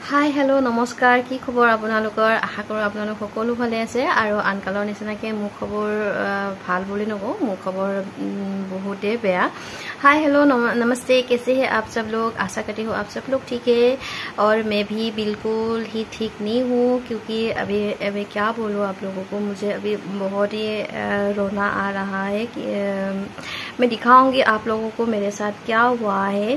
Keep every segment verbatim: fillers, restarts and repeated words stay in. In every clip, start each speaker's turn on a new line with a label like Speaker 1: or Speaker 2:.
Speaker 1: Hi hello नमस्कार কি খবৰ আপোনালোকৰ আশা কৰো আপোনালোক সকলো ভালে আছে আৰু আনকালৰ নিচিনাকে মোৰ খবৰ ভাল বুলি নকও মোৰ খবৰ বহুতে বেয়া हाय हेलो नमस्ते कैसे हैं आप सब लोग आशा करती हूँ आप सब लोग ठीक है और मैं भी बिल्कुल ही ठीक नहीं हूँ क्योंकि अभी अभी क्या बोलूँ आप लोगों को मुझे अभी बहुत ही रोना आ रहा है कि मैं दिखाऊंगी आप लोगों को मेरे साथ क्या हुआ है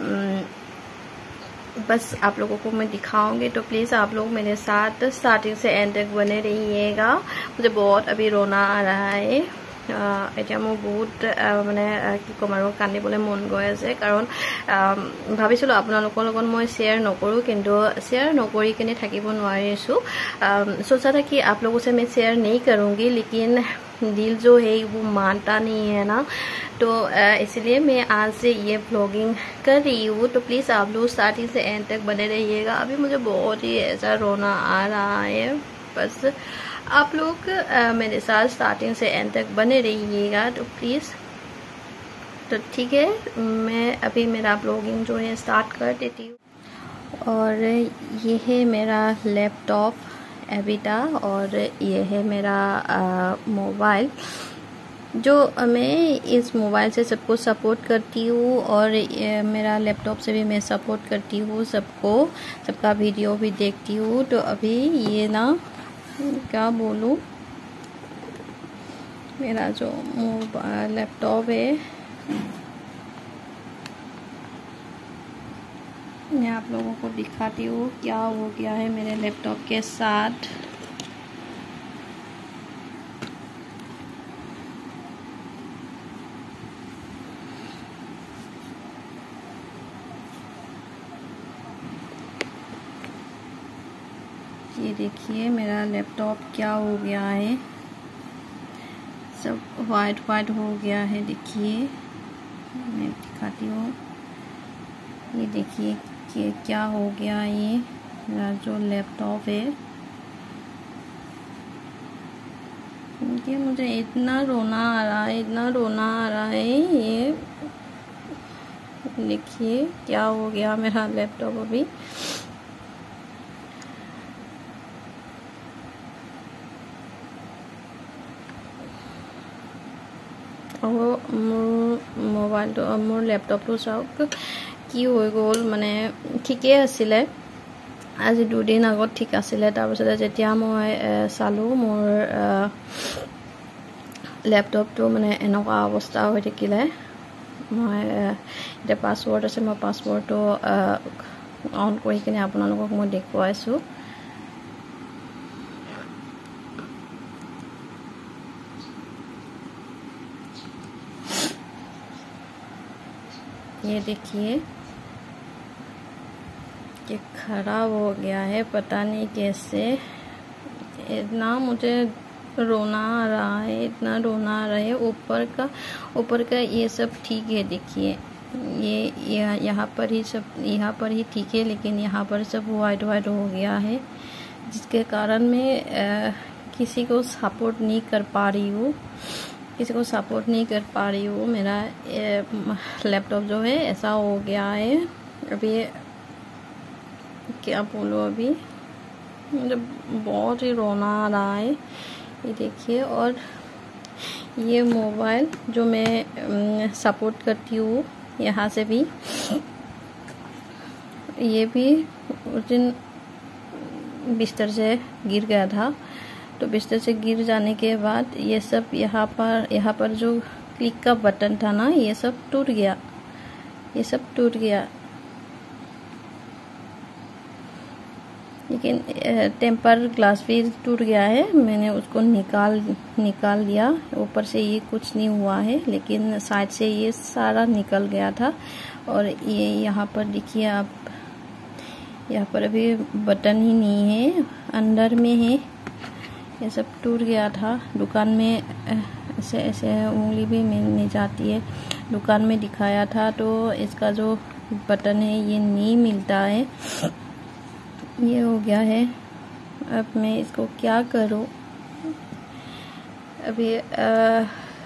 Speaker 1: बस आप लोगों को मैं दिखाऊंगी तो प्लीज़ आप लोग मेरे साथ स्टार्टिंग से एंड तक बने रहिएगा मुझे बहुत अभी रोना आ रहा है এতিয়া মোৰ বহুত মানে কি কম আৰু কান্দিবলৈ মন গৈ আছে কাৰণ ভাবিছিলো আপোনালোকৰ লগত মই शेयर নকৰো কিন্তু शेयर নকৰি কিনে থাকিব নোৱাৰিছো सोचा था कि आप लोगों से मैं शेयर नहीं करूंगी लेकिन दिल जो है वो मानता नहीं है ना तो इसलिए मैं आज से ये व्लॉगिंग कर रही हूँ तो प्लीज़ आप लोग स्टार्टिंग से एंड तक बने रहिएगा अभी मुझे बहुत ही ऐसा रोना आ रहा है बस आप लोग मेरे साथ स्टार्टिंग से एंड तक बने रहिएगा तो प्लीज़ तो ठीक है मैं अभी मेरा ब्लॉगिंग जो है स्टार्ट कर देती हूँ और ये है मेरा लैपटॉप एविटा और ये है मेरा मोबाइल जो मैं इस मोबाइल से सबको सपोर्ट करती हूँ और मेरा लैपटॉप से भी मैं सपोर्ट करती हूँ सबको सबका वीडियो भी देखती हूँ तो अभी ये ना क्या बोलूँ मेरा जो मोबाइल लैपटॉप है मैं आप लोगों को दिखाती हूँ क्या हो गया है मेरे लैपटॉप के साथ ये देखिए मेरा लैपटॉप क्या हो गया है सब वाइट वाइट हो गया है देखिए मैं दिखाती हूँ ये देखिए कि क्या हो गया ये मेरा जो लैपटॉप है ये मुझे इतना रोना आ रहा है इतना रोना आ रहा है ये देखिए क्या हो गया मेरा लैपटॉप अभी मोर मोबाइल तो मोर लैपटॉप तो चाওক কি হৈ গ'ল মানে ঠিকই আছিল আজি দুদিন আগত ঠিক আছিল তাৰ পিছত যেতিয়া মই চালো মোৰ ল্যাপটপটো মানে এনেকুৱা অৱস্থা হৈ থাকিলে মই এটা পাসওয়ার্ড আছে মই পাসওয়ার্ডটো অন কৰি কিনে আপোনালোকক মই দেখুৱাইছো ये देखिए कि खराब हो गया है पता नहीं कैसे इतना मुझे रोना आ रहा है इतना रोना आ रहा है ऊपर का ऊपर का ये सब ठीक है देखिए ये यहाँ पर ही सब यहाँ पर ही ठीक है लेकिन यहाँ पर सब वाइट वाइट हो गया है जिसके कारण मैं आ, किसी को सपोर्ट नहीं कर पा रही हूँ किसी को सपोर्ट नहीं कर पा रही हूँ मेरा लैपटॉप जो है ऐसा हो गया है अभी क्या बोलूँ अभी मुझे बहुत ही रोना आ रहा है ये देखिए और ये मोबाइल जो मैं सपोर्ट करती हूँ यहाँ से भी ये भी उस दिन बिस्तर से गिर गया था तो बिस्तर से गिर जाने के बाद ये सब यहाँ पर यहाँ पर जो क्लिक का बटन था ना ये सब टूट गया ये सब टूट गया लेकिन टेम्पर ग्लास भी टूट गया है मैंने उसको निकाल निकाल दिया ऊपर से ये कुछ नहीं हुआ है लेकिन साइड से ये सारा निकल गया था और ये यहाँ पर देखिए आप यहाँ पर अभी बटन ही नहीं है अंदर में है ये सब टूट गया था दुकान में ऐसे ऐसे उंगली भी मिलने जाती है दुकान में दिखाया था तो इसका जो बटन है ये नहीं मिलता है ये हो गया है अब मैं इसको क्या करूं अभी आ,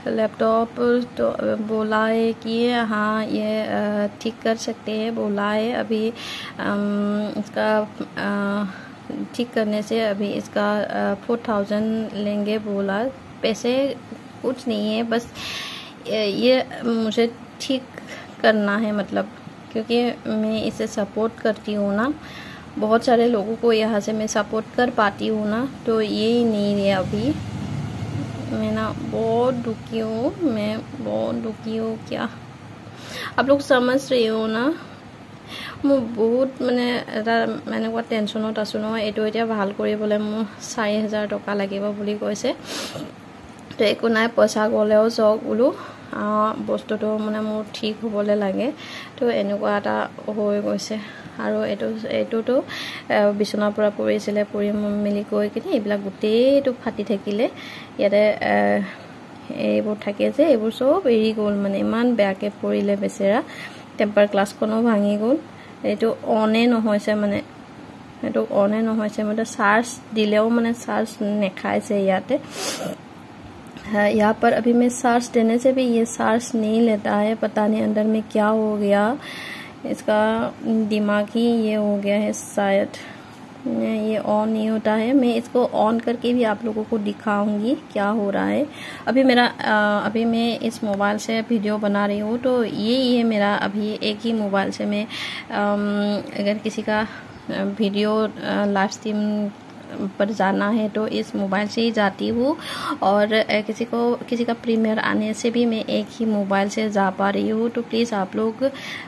Speaker 1: लैपटॉप तो बोला है कि हाँ ये ठीक कर सकते हैं, बोला है। अभी इसका ठीक करने से अभी इसका फोर थाउजेंड लेंगे बोला। पैसे कुछ नहीं है, बस ये मुझे ठीक करना है, मतलब क्योंकि मैं इसे सपोर्ट करती हूँ ना, बहुत सारे लोगों को यहाँ से मैं सपोर्ट कर पाती हूँ ना, तो ये ही नहीं है। अभी मैं ना बहुत दुखी हूँ, मैं बहुत दुखी हूँ। क्या आप लोग समझ रहे हो ना? मैं बहुत मैंने मैंने कोৱা টেনশ্যনত আছোঁ নহয়। এইটো এতিয়া ভাল কৰিবলৈ মোৰ চাৰি হাজাৰ টকা লাগিব বুলি কৈছে। তো একো নাই, পইচা গ'লেও যাওক বোলো, বস্তুটো মানে মোৰ ঠিক হ'বলৈ লাগে। তো এনেকুৱা এটা হৈ গৈছে। আৰু এইটো এইটোতো বিচনাৰ পৰা পৰিছিলে, পৰি মেলি গৈ কিনে এইবিলাক গোটেইটো ফাটি থাকিলে। ইয়াতে এইবোৰ থাকে যে, এইবোৰ চব এৰি গ'ল, মানে ইমান বেয়াকৈ পৰিলে বেচেৰা। টেম্পাৰ গ্লাছখনো ভাঙি গ'ল। এইটো অনে নহৈছে, মানে এইটো অনে নহৈছে, মানে চাৰ্জ দিলেও মানে চাৰ্জ নেখাইছে ইয়াতে। यहाँ पर अभी मैं चार्ज देने से भी ये चार्ज नहीं लेता है। पता नहीं अंदर में क्या हो गया, इसका दिमाग ही ये हो गया है शायद, ये ऑन नहीं होता है। मैं इसको ऑन करके भी आप लोगों को दिखाऊंगी क्या हो रहा है। अभी मेरा अभी मैं इस मोबाइल से वीडियो बना रही हूँ, तो ये ये मेरा अभी एक ही मोबाइल से मैं अगर किसी का वीडियो लाइव स्ट्रीम पर जाना है तो इस मोबाइल से ही जाती हूँ, और किसी को किसी का प्रीमियर आने से भी मैं एक ही मोबाइल से जा पा रही हूँ। तो प्लीज़ आप लोग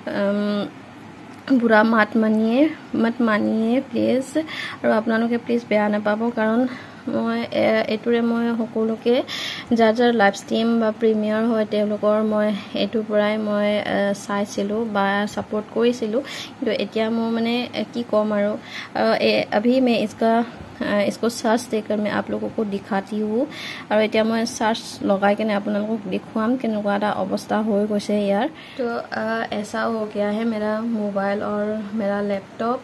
Speaker 1: बुरा मत मानिए मत मानिए प्लीज़। और आपलोगे प्लीज़ बेया नापाब, कारण মই এইটোৰে মই সকলোকে যাৰ যাৰ লাইভ ষ্ট্ৰীম বা প্ৰিমিয়াৰ হয় তেওঁলোকৰ মই এইটোৰ পৰাই মই চাইছিলোঁ বা ছাপোৰ্ট কৰিছিলোঁ। কিন্তু এতিয়া মই মানে কি ক'ম আৰু, अभी मैं इसका इसको सर्च देकर मैं आप लोगों को दिखाती हूँ। और এতিয়া মই सर्च लगाई के আপোনালোকক দেখুৱাম কেনেকুৱা এটা অৱস্থা হৈ গৈছে ইয়াৰ। तो ऐसा हो गया है मेरा मोबाइल और मेरा लैपटॉप।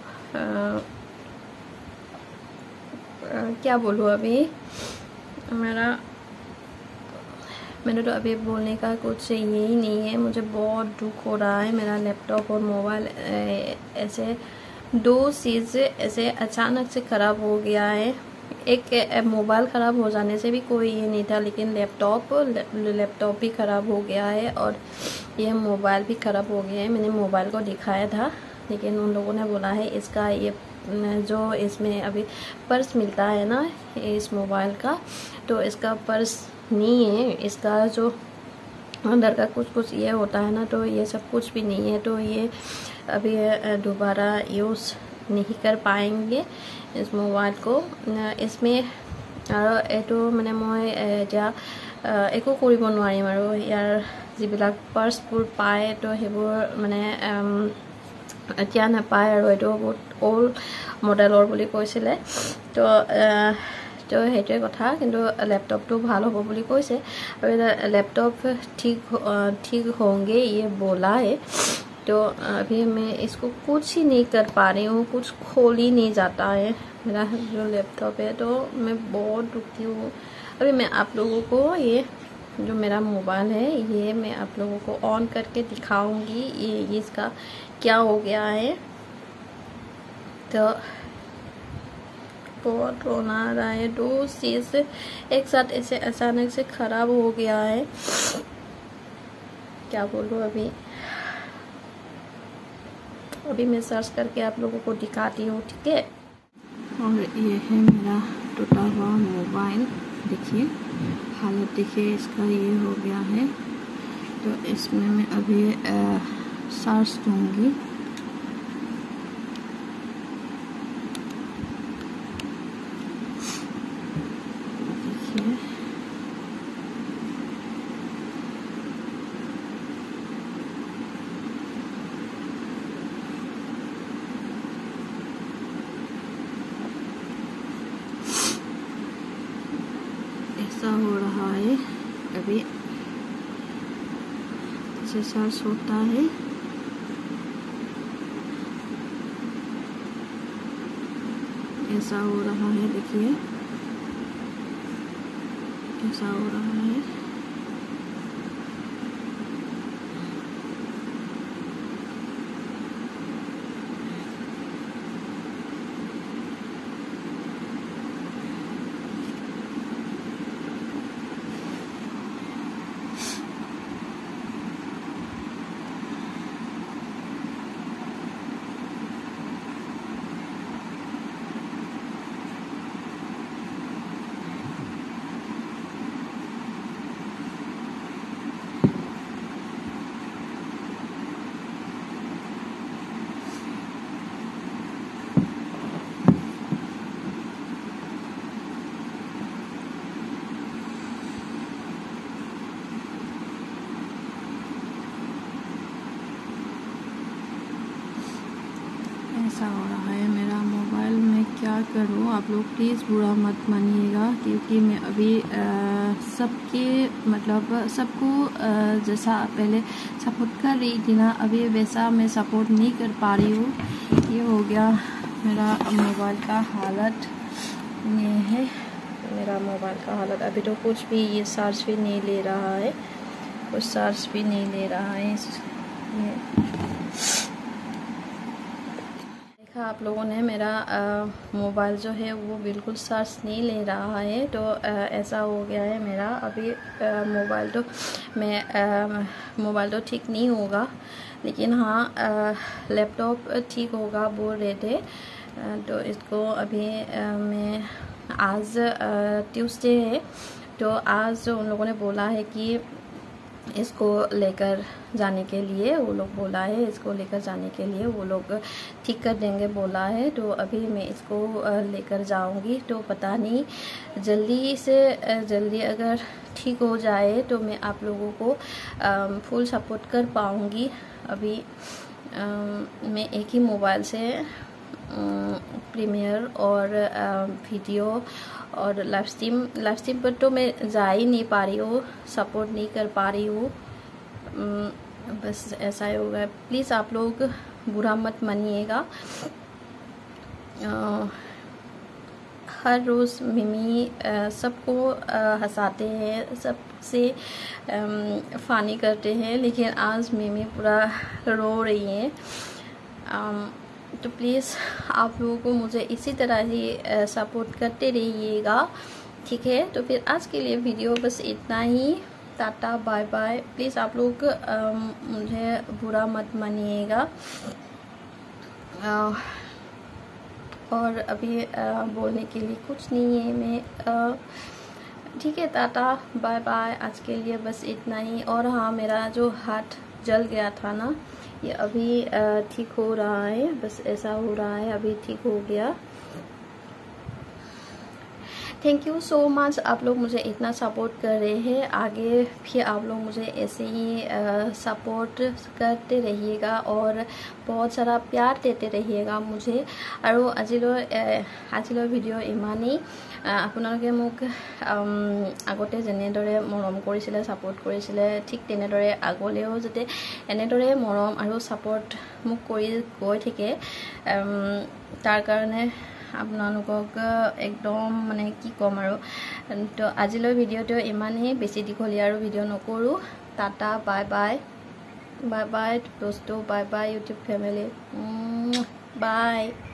Speaker 1: क्या बोलूँ अभी, मेरा मैंने तो अभी बोलने का कुछ यही नहीं है। मुझे बहुत दुख हो रहा है। मेरा लैपटॉप और मोबाइल ऐसे दो चीज़ें ऐसे अचानक से ख़राब हो गया है। एक मोबाइल ख़राब हो जाने से भी कोई ये नहीं था, लेकिन लैपटॉप लैपटॉप भी ख़राब हो गया है और ये मोबाइल भी ख़राब हो गया है। मैंने मोबाइल को दिखाया था, लेकिन उन लोगों ने बोला है इसका ये जो इसमें अभी पर्स मिलता है ना इस मोबाइल का, तो इसका पर्स नहीं है, इसका जो अंदर का कुछ कुछ ये होता है ना, तो ये सब कुछ भी नहीं है। तो ये अभी दोबारा यूज़ नहीं कर पाएंगे इस मोबाइल को। इसमें আৰু এইটো মানে মই এতিয়া একো কৰিব নোৱাৰিম আৰু ইয়াৰ যিবিলাক পাৰ্চবোৰ পায় তো সেইবোৰ মানে এতিয়া নাপায় আৰু এইটো বহুত অল্ড মডেলৰ বুলি কৈছিলে। তো তো সেইটোৱে কথা। কিন্তু लैपटॉप ভাল হ'ব বুলি কৈছে আৰু लैपटॉप ठीक ठीक होंगे ये बोला है। तो अभी मैं इसको कुछ ही नहीं कर पा रही हूँ, कुछ खोल ही नहीं जाता है मेरा जो लैपटॉप है। तो मैं बहुत दुखी हूँ। अभी मैं आप लोगों को ये जो मेरा मोबाइल है ये मैं आप लोगों को ऑन करके दिखाऊंगी ये, ये इसका क्या हो गया है। तो बहुत रोना आ रहा है। दो चीज़ एक साथ ऐसे अचानक से ख़राब हो गया है, क्या बोलूँ। अभी अभी मैं सर्च करके आप लोगों को दिखाती हूँ, ठीक है। और ये है मेरा टूटा हुआ मोबाइल, देखिए हालत देखिए इसका, ये हो गया है। तो इसमें मैं अभी सर्च दूँगी। देखिए ऐसा हो रहा है। अभी ऐसे सर्च होता है, ऐसा हो रहा है, देखिए ऐसा हो रहा है। कर रहा हूँ, आप लोग प्लीज़ बुरा मत मानिएगा, क्योंकि मैं अभी सबके मतलब सबको जैसा पहले सपोर्ट कर रही थी ना, अभी वैसा मैं सपोर्ट नहीं कर पा रही हूँ। ये हो गया मेरा मोबाइल का हालत, ये है मेरा मोबाइल का हालत। अभी तो कुछ भी ये चार्ज भी नहीं ले रहा है, कुछ चार्ज भी नहीं ले रहा है। ये देखा आप लोगों ने, मेरा मोबाइल जो है वो बिल्कुल चार्ज नहीं ले रहा है। तो आ, ऐसा हो गया है मेरा अभी मोबाइल। तो मैं मोबाइल तो ठीक नहीं होगा, लेकिन हाँ लैपटॉप ठीक होगा बोल रहे थे। आ, तो इसको अभी आ, मैं आज ट्यूसडे है, तो आज उन लोगों ने बोला है कि इसको लेकर जाने के लिए, वो लोग बोला है इसको लेकर जाने के लिए वो लोग ठीक कर देंगे बोला है। तो अभी मैं इसको लेकर जाऊंगी। तो पता नहीं जल्दी से जल्दी अगर ठीक हो जाए तो मैं आप लोगों को फुल सपोर्ट कर पाऊंगी। अभी मैं एक ही मोबाइल से प्रीमियर और वीडियो और लाइव स्ट्रीम लाइव स्ट्रीम पर तो मैं जा ही नहीं पा रही हूँ, सपोर्ट नहीं कर पा रही हूँ। बस ऐसा ही होगा, प्लीज़ आप लोग बुरा मत मानिएगा। हर रोज़ मिमी सबको हंसाते हैं, सबसे फ़नी करते हैं, लेकिन आज मिमी पूरा रो रही है। तो प्लीज़ आप लोगों को मुझे इसी तरह ही सपोर्ट करते रहिएगा, ठीक है। तो फिर आज के लिए वीडियो बस इतना ही, टाटा बाय बाय। प्लीज़ आप लोग मुझे बुरा मत मानिएगा। और अभी आ, बोलने के लिए कुछ नहीं है मैं, ठीक है। टाटा बाय बाय, आज के लिए बस इतना ही। और हाँ, मेरा जो हाथ जल गया था ना, ये अभी ठीक हो रहा है, बस ऐसा हो रहा है, अभी ठीक हो गया। थैंक यू सो मच, आप लोग मुझे इतना सपोर्ट कर रहे हैं। आगे भी आप लोग मुझे ऐसे ही सपोर्ट करते रहिएगा और बहुत सारा प्यार देते रहिएगा मुझे। और আজিলৈ আজিলৈ ভিডিঅ' ইমানেই। আপোনালোকে মোক আগতে যেনেদৰে মৰম কৰিছিলে, ছাপোৰ্ট কৰিছিলে, ঠিক তেনেদৰে আগলৈও যাতে এনেদৰে মৰম আৰু ছাপোৰ্ট মোক কৰি গৈ থাকে, তাৰ কাৰণে আপোনালোকক একদম মানে কি ক'ম আৰু। তো আজিলৈ ভিডিঅ'টো ইমানেই, বেছি দীঘলীয়া আৰু ভিডিঅ' নকৰোঁ। Tata bye bye bye bye দোस्तो, bye bye YouTube family, by.